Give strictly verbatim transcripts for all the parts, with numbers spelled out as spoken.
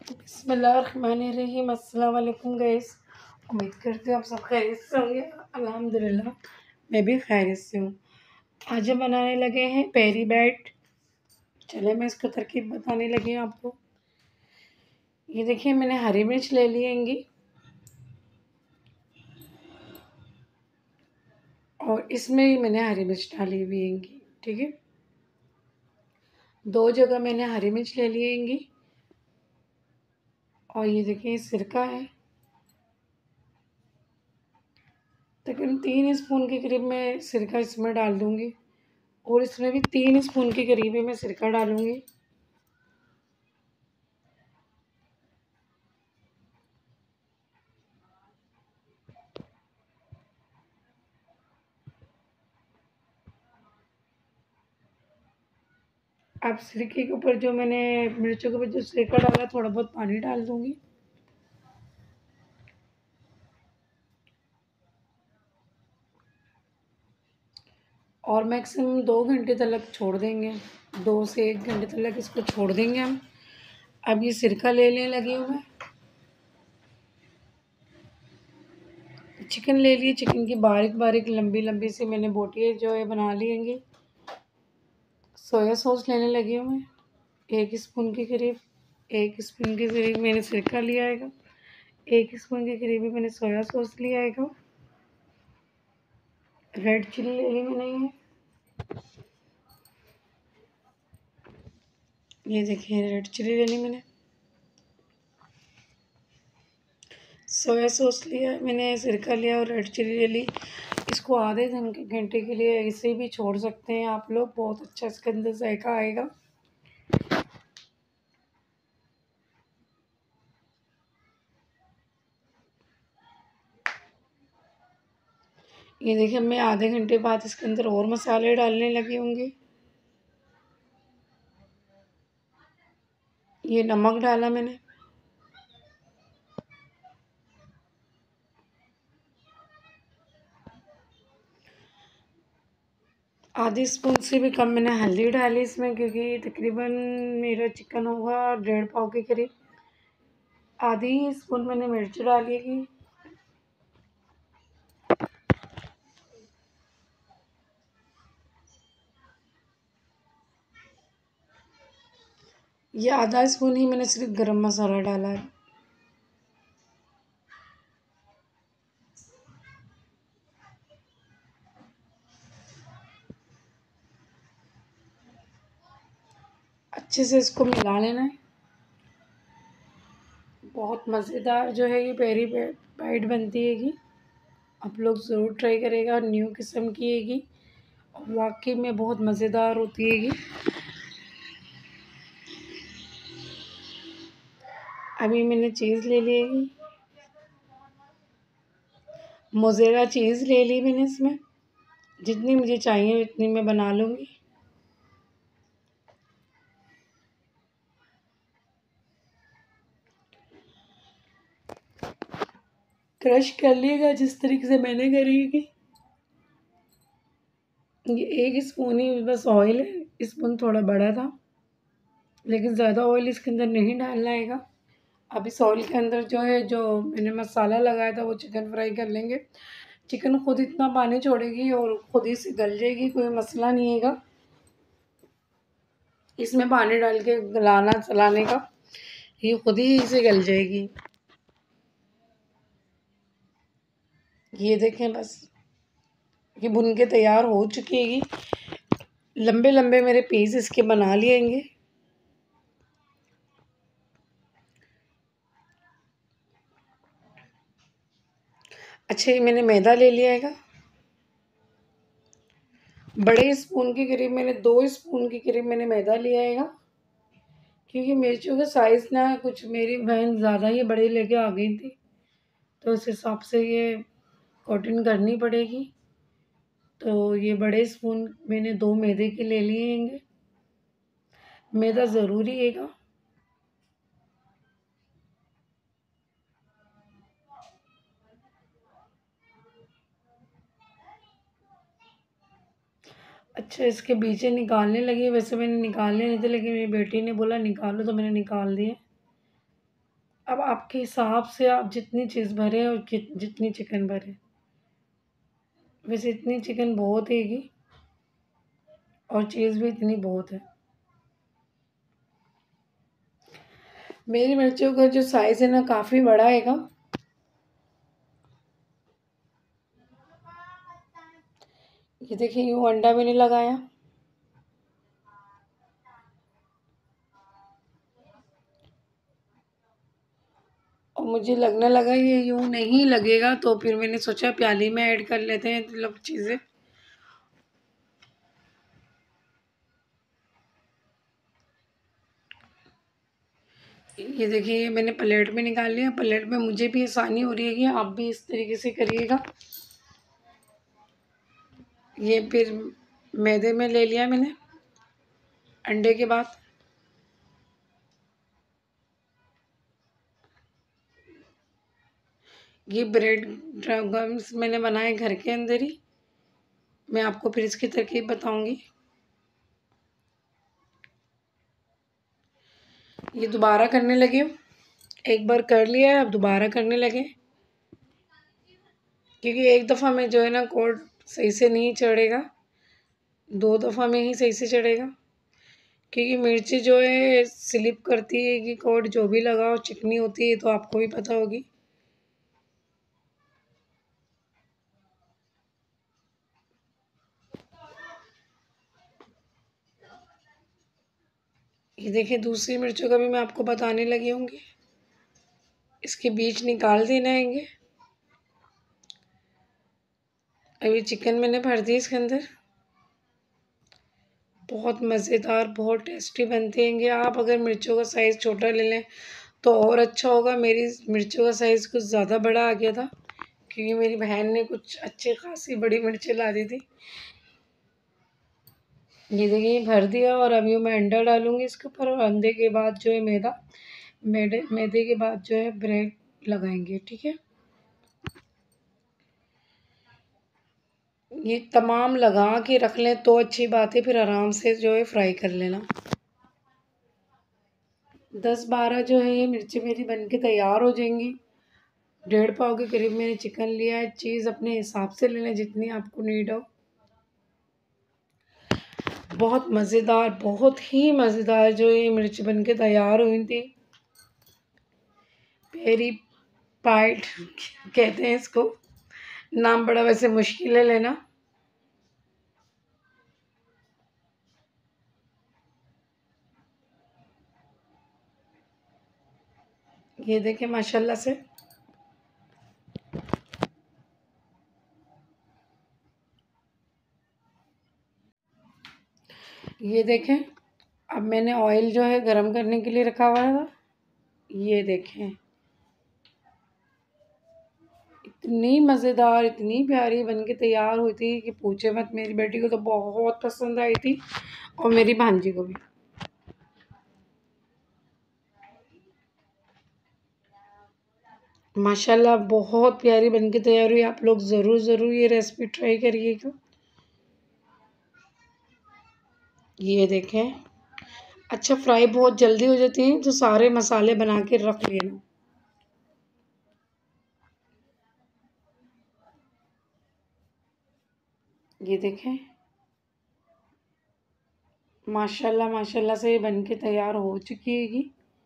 बिस्मिल्लाहिर्रहमानिर्रहीम। अस्सलाम वालेकुम गाइस। उम्मीद करती हूँ आप सब खैरियत से होंगे। अल्हम्दुलिल्लाह मैं भी खैरियत से हूँ। आज हम बनाने लगे हैं पेरी बैट। चले मैं इसको तरकीब बताने लगी हूँ आपको। ये देखिए मैंने हरी मिर्च ले ली हैंगी और इसमें ही मैंने हरी मिर्च डाली हुई हैंगी। ठीक है, दो जगह मैंने हरी मिर्च ले ली हैंगी और ये देखिए सिरका है। तकरीबन तीन स्पून के करीब मैं सिरका इसमें डाल दूँगी और इसमें भी तीन स्पून के करीब ही मैं सिरका डालूँगी। अब सिरके के ऊपर जो मैंने मिर्चों के ऊपर जो सिरका डाला थोड़ा बहुत पानी डाल दूँगी। और मैक्सिमम दो घंटे तक छोड़ देंगे, दो से एक घंटे तक इसको छोड़ देंगे हम। अब ये सिरका ले लेने लगी हूँ मैं। चिकन ले लिए, चिकन की बारीक बारीक लंबी लंबी सी मैंने बोटियाँ जो है बना ली हैंगी। सोया सॉस लेने लगी हूँ मैं, एक स्पून के करीब। एक स्पून के करीब मैंने सिरका लिया है, एक स्पून के करीब ही मैंने सोया सॉस लिया है। रेड चिली ले ली मैंने ये ये देखिए रेड चिली ले ली मैंने। सोया सॉस लिया मैंने, सिरका लिया और रेड चिली ले ली। इसको आधे घंटे के लिए ऐसे भी छोड़ सकते हैं आप लोग, बहुत अच्छा इसके अंदर जायका आएगा। ये देखिए मैं आधे घंटे बाद इसके अंदर और मसाले डालने लगे होंगे। ये नमक डाला मैंने, आधी स्पून से भी कम मैंने हल्दी डाली इसमें, क्योंकि तकरीबन मेरा चिकन होगा डेढ़ पाव के करीब। आधी स्पून मैंने मिर्च डाली है। ये आधा स्पून ही मैंने सिर्फ गरम मसाला डाला है। अच्छे से इसको मिला लेना है। बहुत मज़ेदार जो है ये पेरी बैट बनती हैगी। आप लोग ज़रूर ट्राई करेगा, न्यू किस्म की हैगी और वाकई में बहुत मज़ेदार होती हैगी। अभी मैंने चीज़ ले ली हैगी, मोज़ेरेला चीज़ ले ली मैंने। इसमें जितनी मुझे चाहिए उतनी मैं बना लूँगी। क्रश कर लिएगा जिस तरीके से मैंने करी है। ये एक स्पून ही बस ऑयल है, स्पून थोड़ा बड़ा था लेकिन ज़्यादा ऑयल इसके अंदर नहीं डालना है। अब इस ऑयल के अंदर जो है जो मैंने मसाला लगाया था वो चिकन फ्राई कर लेंगे। चिकन खुद इतना पानी छोड़ेगी और खुद ही से गल जाएगी, कोई मसला नहीं है इसमें पानी डाल के गलाना चलाने का, ये खुद ही से गल जाएगी। ये देखें बस ये भुन के तैयार हो चुकी हैगी। लंबे लंबे मेरे पीस इसके बना लिएंगे। अच्छा, ये मैंने मैदा ले लिया है, बड़े स्पून के करीब मैंने दो स्पून के करीब मैंने मैदा लिया है, क्योंकि मिर्चों का साइज़ ना कुछ मेरी बहन ज़्यादा ही बड़े लेके आ गई थी तो उस हिसाब से ये कटिंग करनी पड़ेगी। तो ये बड़े स्पून मैंने दो मैदे के ले लिए हैंगे। मैदा ज़रूरी हैगा। अच्छा, इसके बीजे निकालने लगी। वैसे मैंने निकालने नहीं थे लेकिन मेरी बेटी ने बोला निकालो तो मैंने निकाल दिए। अब आपके हिसाब से आप जितनी चीज़ भरें और जितनी चिकन भरें, वैसे इतनी चिकन बहुत हैगी और चीज़ भी इतनी बहुत है। मेरी मिर्चों का जो साइज़ है ना काफ़ी बड़ा हैगा। ये देखिए यूँ अंडा मैंने लगाया, और मुझे लगने लगा ये यूँ नहीं लगेगा, तो फिर मैंने सोचा प्याली में ऐड कर लेते हैं मतलब चीज़ें। ये देखिए मैंने प्लेट में निकाल लिया। प्लेट में मुझे भी आसानी हो रही है कि आप भी इस तरीके से करिएगा। ये फिर मैदे में ले लिया मैंने अंडे के बाद। ये ब्रेड क्रम्स मैंने बनाए घर के अंदर ही। मैं आपको फिर इसकी तरकीब बताऊंगी। ये दोबारा करने लगे, एक बार कर लिया है अब दोबारा करने लगे, क्योंकि एक दफ़ा में जो है ना कोड सही से नहीं चढ़ेगा, दो दफ़ा में ही सही से चढ़ेगा। क्योंकि मिर्ची जो है स्लिप करती है कि कोड जो भी लगाओ चिकनी होती है, तो आपको भी पता होगी। ये देखिए दूसरी मिर्चों का भी मैं आपको बताने लगी होंगी। इसके बीज निकाल देना है। अभी चिकन मैंने भर दी इसके अंदर। बहुत मज़ेदार बहुत टेस्टी बनते हैं। आप अगर मिर्चों का साइज़ छोटा ले लें तो और अच्छा होगा। मेरी मिर्चों का साइज़ कुछ ज़्यादा बड़ा आ गया था, क्योंकि मेरी बहन ने कुछ अच्छी खासी बड़ी मिर्चें ला दी थी। ये देखिए भर दिया, और अभी मैं अंडा डालूँगी इसके ऊपर, और अंडे के बाद जो है मैदा, मैदे मैदे के बाद जो है ब्रेड लगाएंगे। ठीक है, ये तमाम लगा के रख लें तो अच्छी बात है, फिर आराम से जो है फ्राई कर लेना। दस बारह जो है ये मिर्ची मेरी बन के तैयार हो जाएंगी। डेढ़ पाव के करीब मैंने चिकन लिया है। चीज़ अपने हिसाब से ले लें जितनी आपको नीड हो। बहुत मज़ेदार बहुत ही मज़ेदार जो ये मिर्च बन के तैयार हुई थी। पेरी पाइट कहते हैं इसको, नाम बड़ा वैसे मुश्किल है लेना। ये देखें माशाल्लाह से ये देखें। अब मैंने ऑयल जो है गरम करने के लिए रखा हुआ था। ये देखें इतनी मज़ेदार इतनी प्यारी बन के तैयार हुई थी कि पूछे मत। मेरी बेटी को तो बहुत पसंद आई थी और मेरी भांजी को भी। माशाल्लाह बहुत प्यारी बन के तैयार हुई। आप लोग ज़रूर ज़रूर ये रेसिपी ट्राई करिएगा। ये देखें अच्छा फ्राई बहुत जल्दी हो जाती है, तो सारे मसाले बना के रख लेना। ये देखें माशाल्लाह माशाल्लाह से ये बन के तैयार हो चुकी हैगी।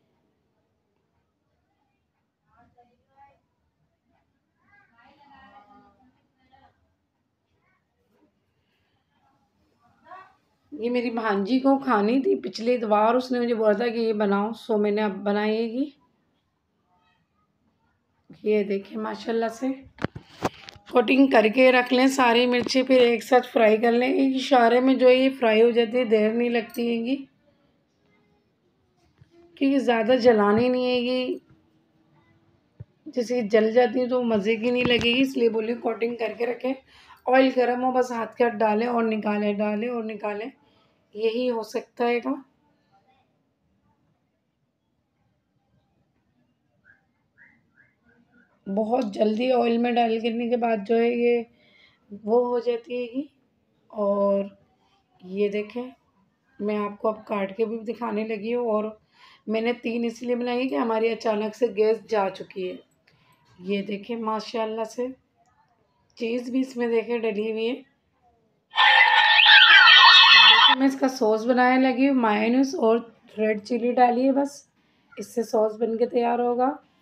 ये मेरी भांजी को खानी थी पिछली बार, उसने मुझे बोला था कि ये बनाओ, सो मैंने अब बनाएगी। ये देखिए माशाल्लाह से कोटिंग करके रख लें सारी मिर्ची, फिर एक साथ फ्राई कर लें। एक इशारे में जो है ये फ्राई हो जाती है, देर नहीं लगती हैगी, क्योंकि ज़्यादा जलानी नहीं हैगी। जैसे जल जाती है तो मज़े की नहीं लगेगी, इसलिए बोली कोटिंग करके रखें। ऑयल गर्म हो बस हाथ के हाथ डालें और निकालें, डालें और निकालें, यही हो सकता है का। बहुत जल्दी ऑयल में डाल करने के बाद जो है ये वो हो जाती हैगी। और ये देखें मैं आपको अब काट के भी दिखाने लगी हूँ, और मैंने तीन इसलिए बनाई कि हमारी अचानक से गैस जा चुकी है। ये देखें माशाल्लाह से चीज़ भी इसमें देखें डली हुई है। देखिए मैं इसका सॉस बनाने लगी हूँ, मायोनीज और रेड चिली डाली है, बस इससे सॉस बन के तैयार होगा।